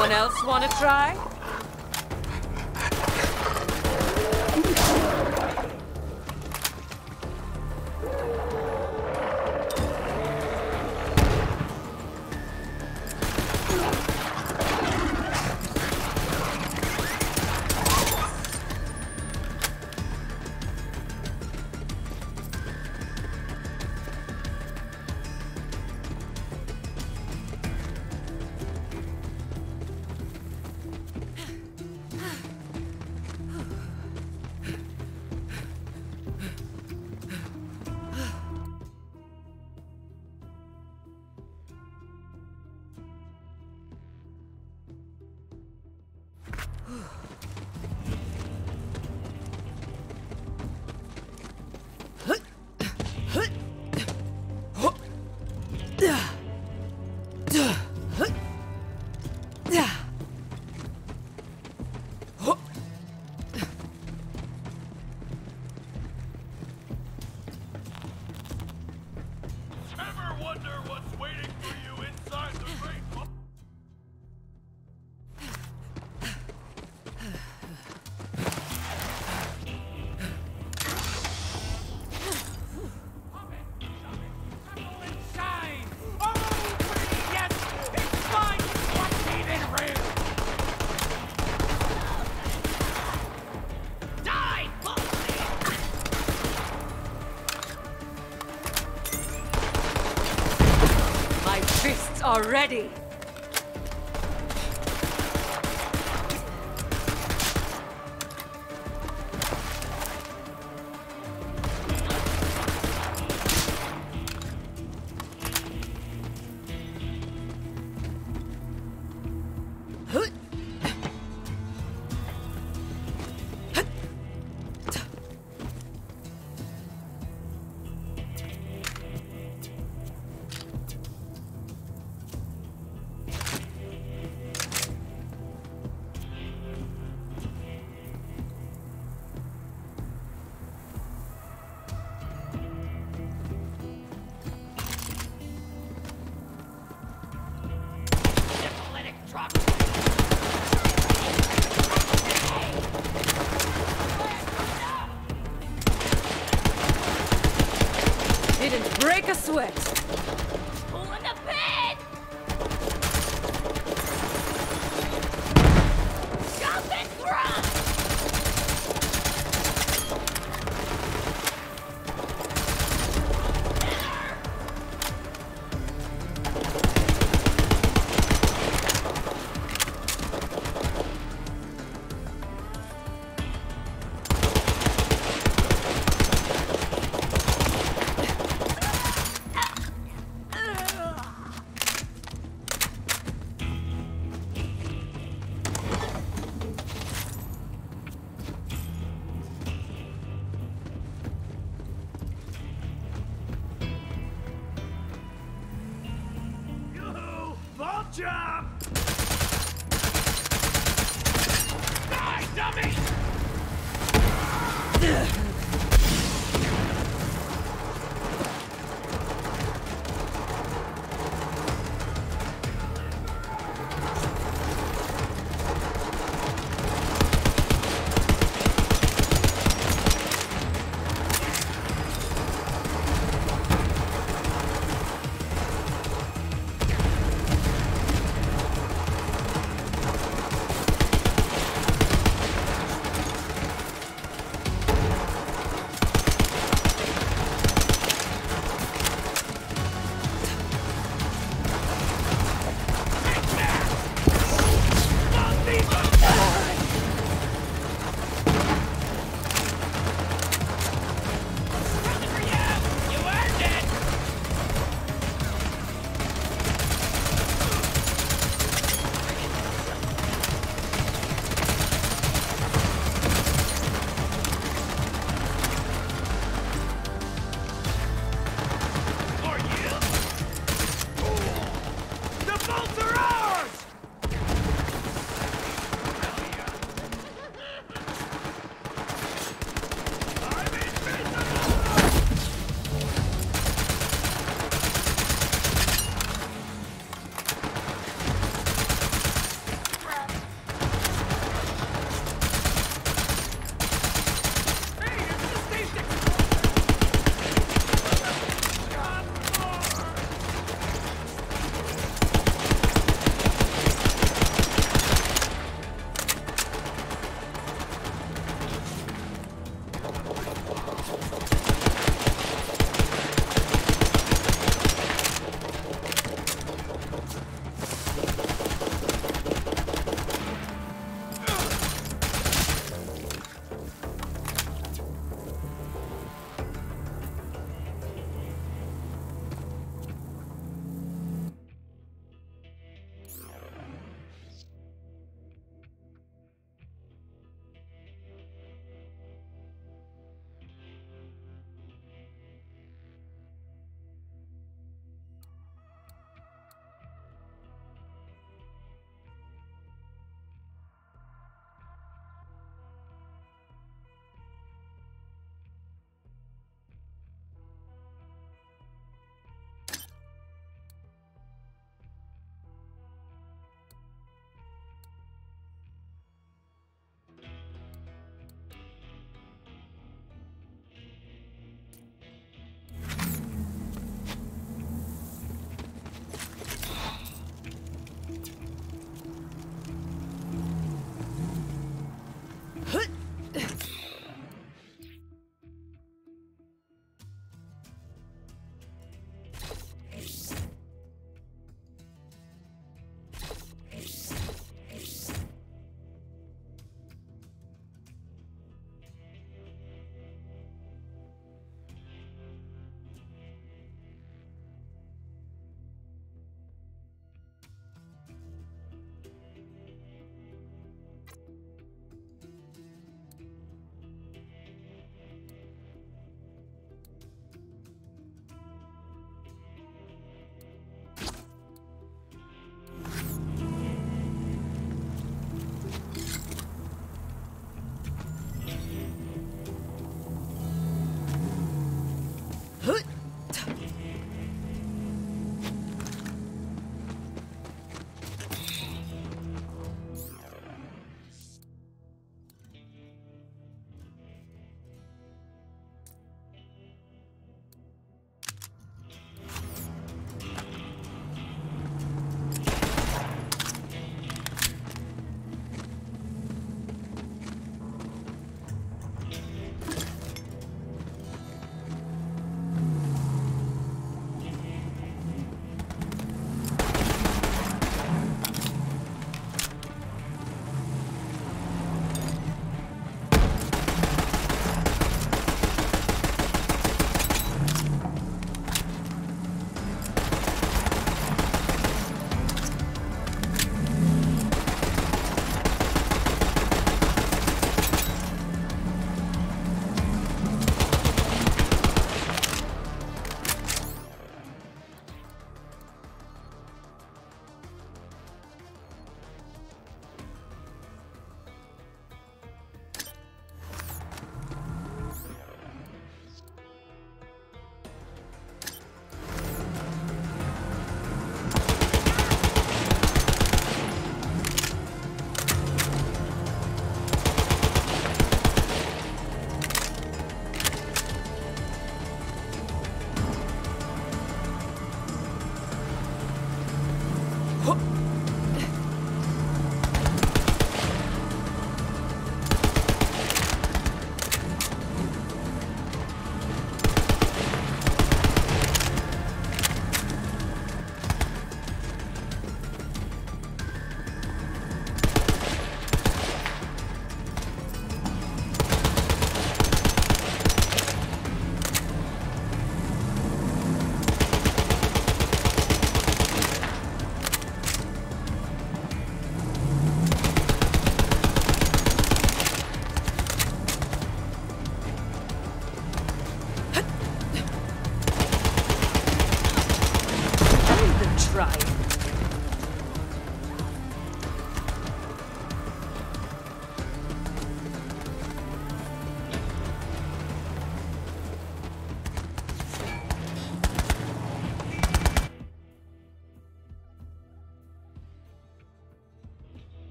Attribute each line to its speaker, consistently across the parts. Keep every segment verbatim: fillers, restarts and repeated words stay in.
Speaker 1: Anyone else want to try? Are ready. Didn't break a sweat.
Speaker 2: Pull in the pin! Jump and thrust!
Speaker 3: Jump! Die, dummy!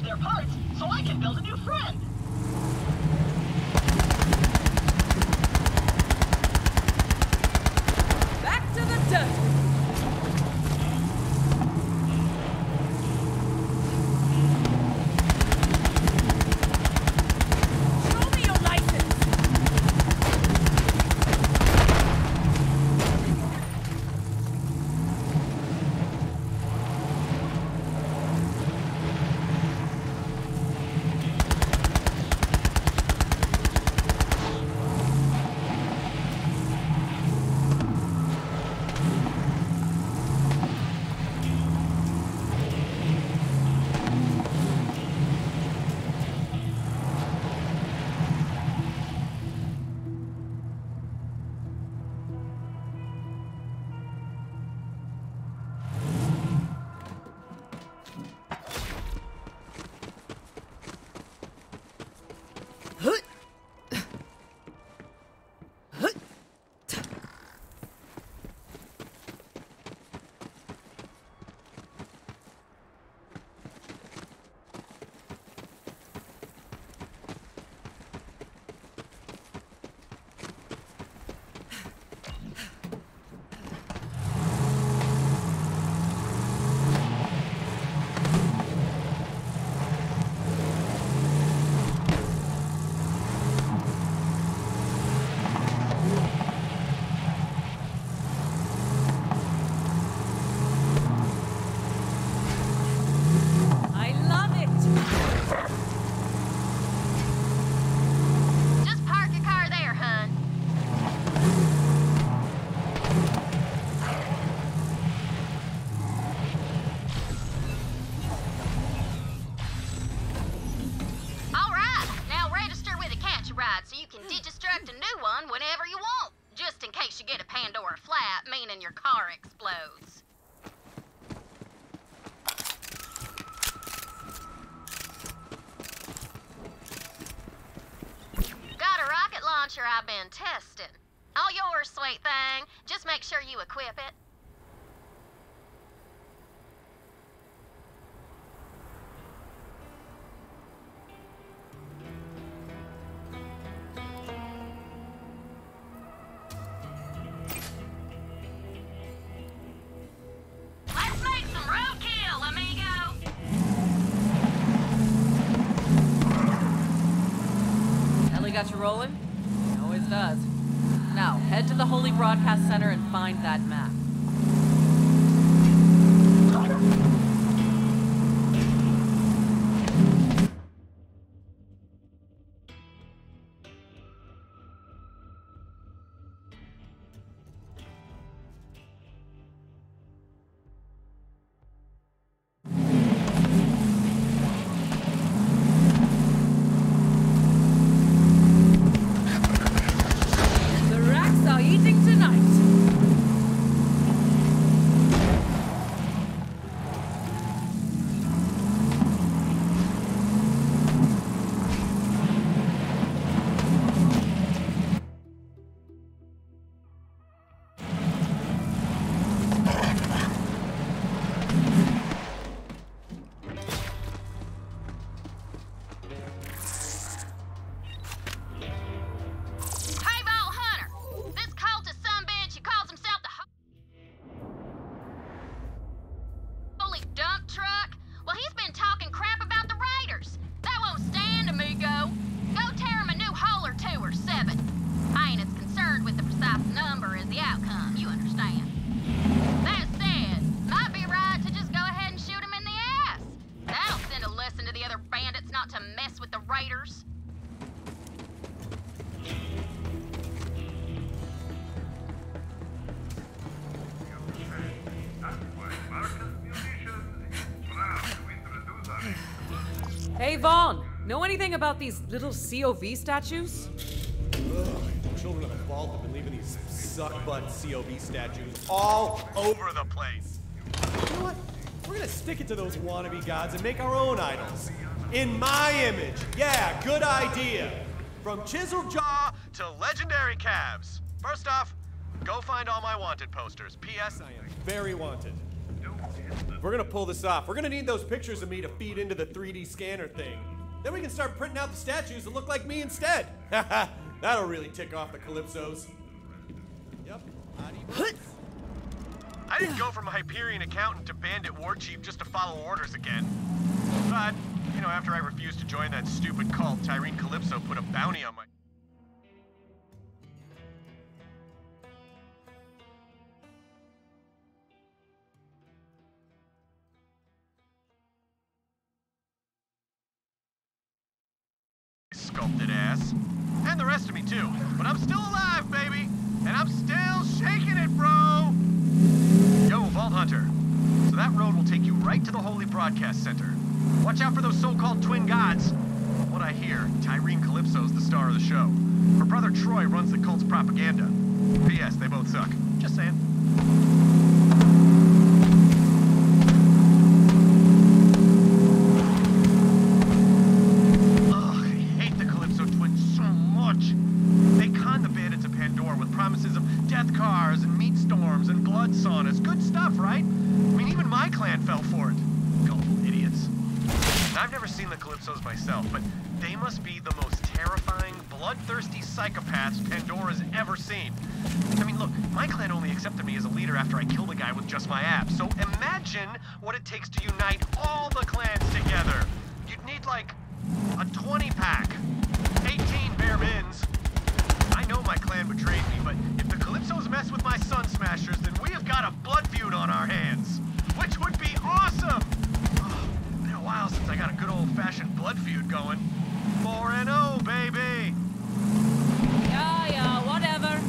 Speaker 4: their parts so I can build a new friend.
Speaker 1: Back to the dirt.
Speaker 2: Meaning your car explodes. Got a rocket launcher I've been testing. All yours, sweet thing. Just make sure you equip it.
Speaker 1: Got you rolling? Always does. Now, head to the Holy Broadcast Center and find that map. Hey, Vaughn, know anything about these little C O V statues?
Speaker 5: Ugh, children of the vault have been leaving these suck-butt C O V statues all over the place. You know what? We're gonna stick it to those wannabe gods and make our own idols. In my image. Yeah, good idea. From chiseled jaw to legendary calves. First off, go find all my wanted posters. P S I am very wanted. If we're gonna pull this off, we're gonna need those pictures of me to feed into the three D scanner thing. Then we can start printing out the statues that look like me instead. Haha, that'll really tick off the Calypsos. Yep.
Speaker 6: I didn't go from Hyperion accountant to bandit war chief just to follow orders again. But, you know, after I refused to join that stupid cult, Tyrene Calypso put a bounty on my... sculpted ass. And the rest of me too. But I'm still alive, baby! And I'm still shaking it, bro! Yo, Vault Hunter. So that road will take you right to the Holy Broadcast Center. Watch out for those so-called twin gods. From what I hear, Tyrene Calypso's the star of the show. Her brother Troy runs the cult's propaganda. P S. They both suck. Just saying. Promises of death cars and meat storms and blood saunas. Good stuff, right? I mean, even my clan fell for it. Gullible idiots. I've never seen the Calypsos myself, but they must be the most terrifying, bloodthirsty psychopaths Pandora's ever seen. I mean, look, my clan only accepted me as a leader after I killed a guy with just my abs, so imagine what it takes to unite all the clans together. You'd need, like, a twenty pack. eighteen bare mins. I know my clan betrayed me, but if the Calypsos mess with my Sun Smashers, then we have got a blood feud on our hands. Which would be awesome! Oh, been a while since I got a good old-fashioned blood feud going. four and oh, baby!
Speaker 1: Yeah, yeah, whatever.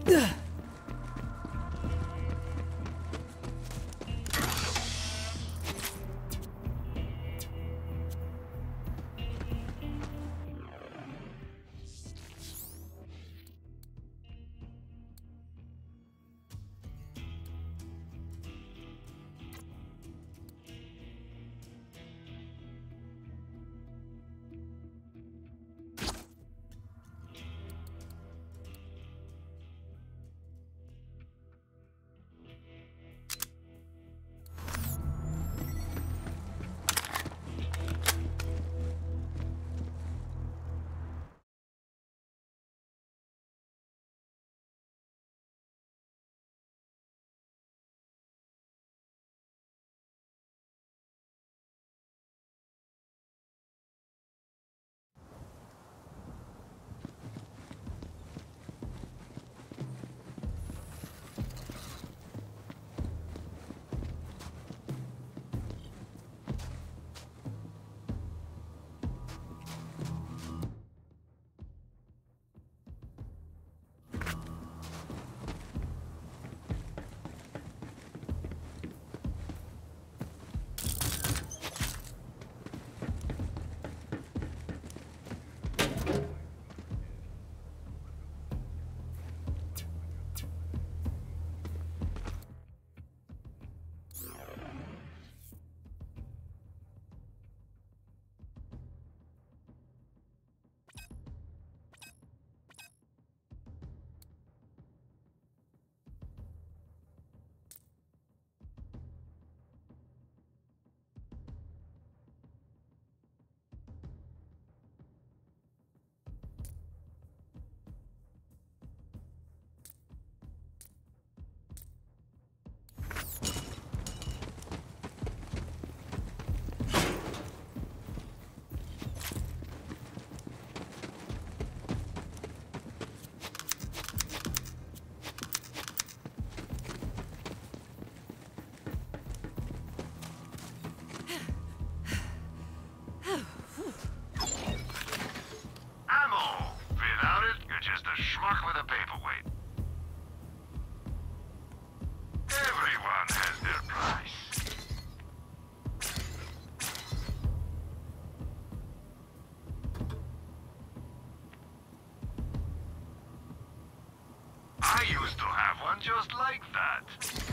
Speaker 6: Just like that.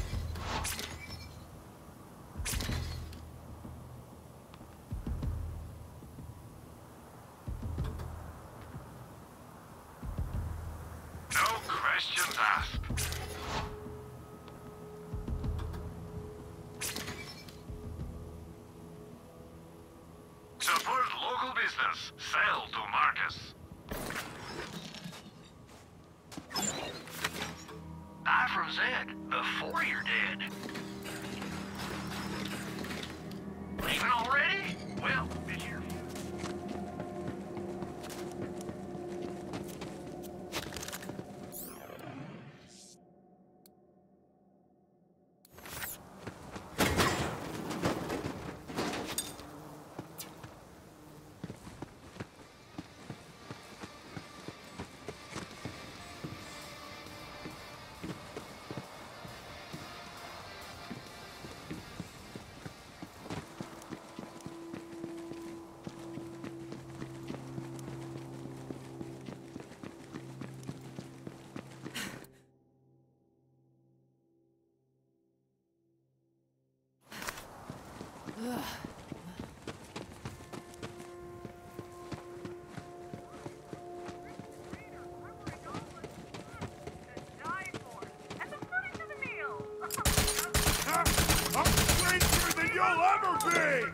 Speaker 6: No questions asked. Support local business. Sell to Marcus. Die from Zed before you're dead. Leaving already? Well, be here.
Speaker 3: I'm stranger than you'll ever be!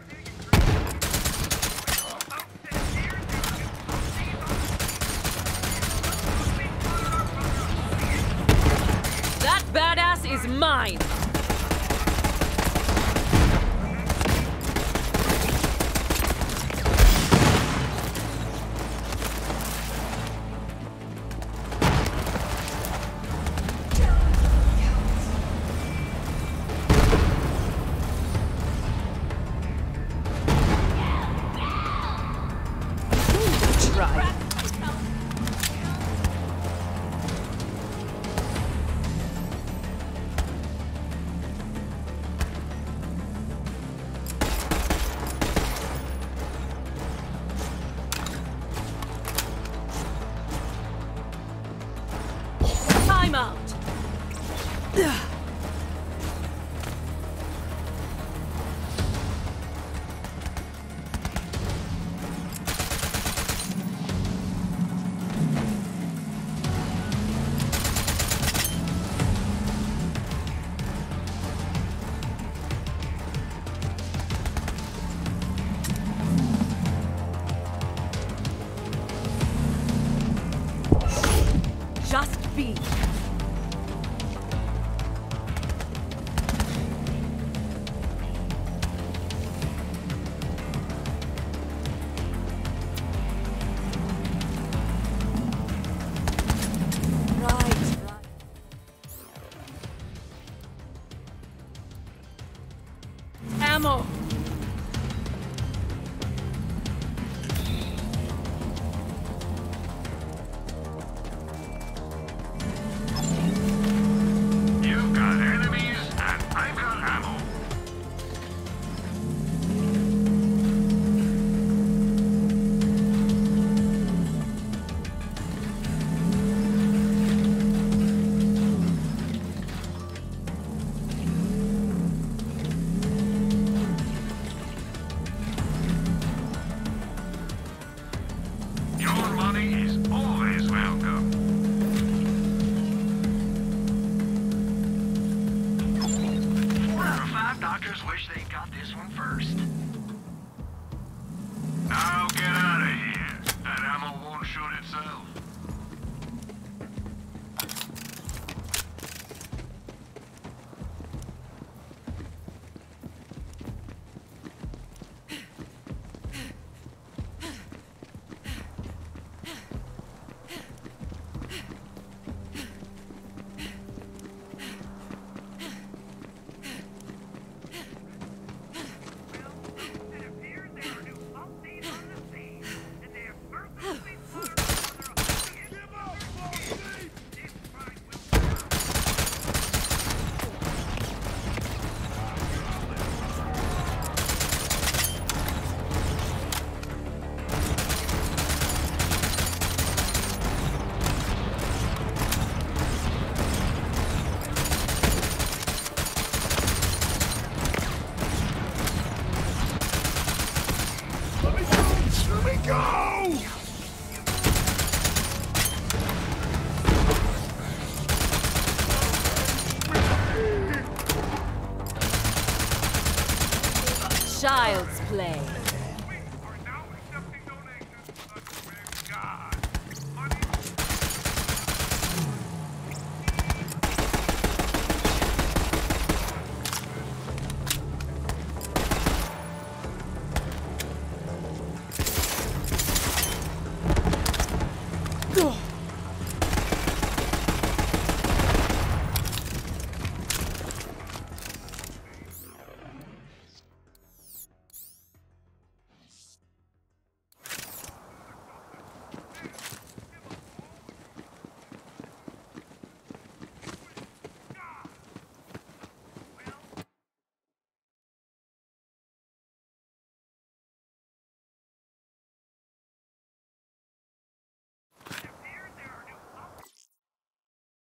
Speaker 1: That badass is mine! I'm out. Just be. Ammo!
Speaker 3: You've got enemies, and I've got ammo. Your money is always welcome.
Speaker 4: Four out of five doctors wish they'd got this one first.
Speaker 3: Now get out of here. That ammo won't shoot itself. Let me go!
Speaker 1: Child's play.